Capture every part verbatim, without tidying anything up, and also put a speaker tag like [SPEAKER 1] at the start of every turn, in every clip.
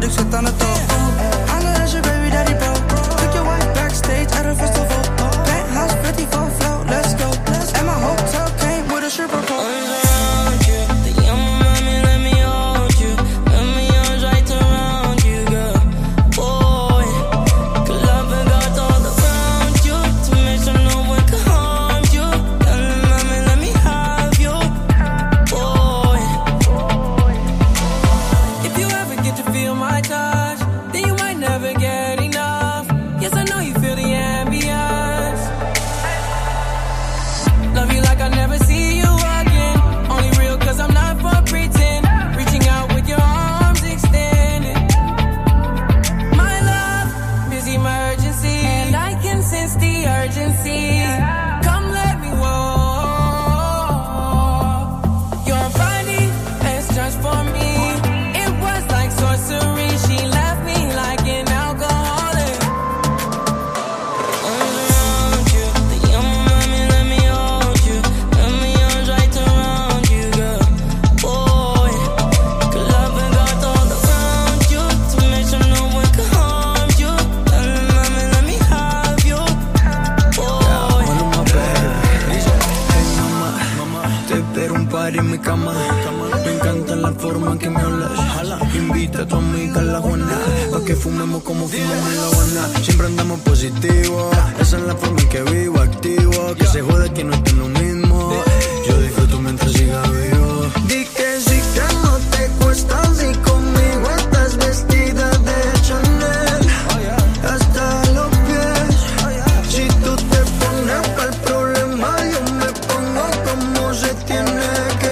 [SPEAKER 1] shit on the door. I know that's your baby daddy, bro. Took your wife backstage at a festival. Penthouse fifty-four float, let's go. And my hotel came with a stripper pole.
[SPEAKER 2] En mi cama, me encanta la forma en que me hablas. Invita a tu amiga a la Juana, pa' que fumemos como fumamos en La Habana. Siempre andamos positivos, esa es la forma en que vivo, activo. Que se jode que no esté lo mismo. Yo disfruto mientras siga vivo. Di que sí que no te cuesta, si conmigo estás vestida de Chanel hasta los pies. Si tú te pones pa'l problema, yo me pongo como se tiene.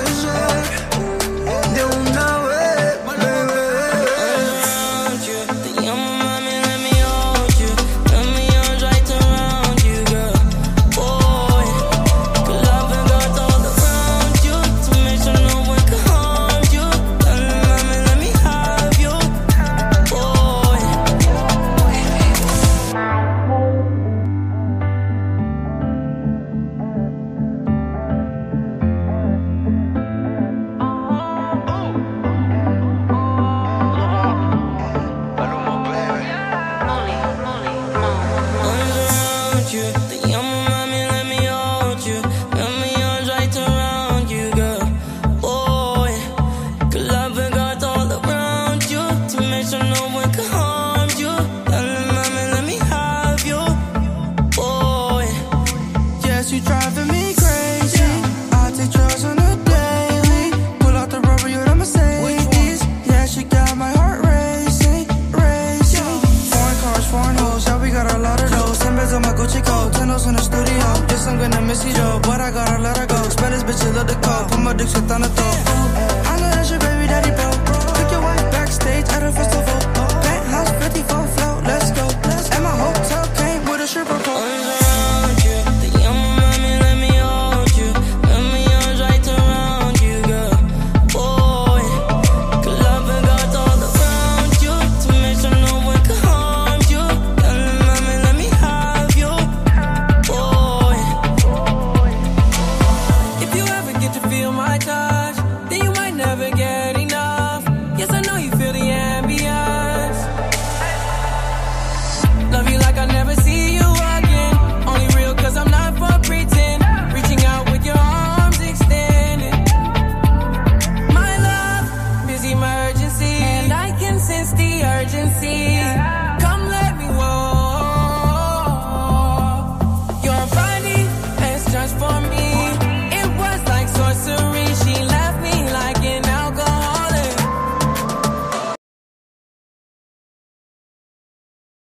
[SPEAKER 2] In the studio, yes, I'm gonna miss you though, but I gotta let her go. Spend this bitch, love the call, put my dick shit on the door. I know that's your baby daddy, bro. Took your wife backstage at a festival. Penthouse fifty-four float, let's go. And my hotel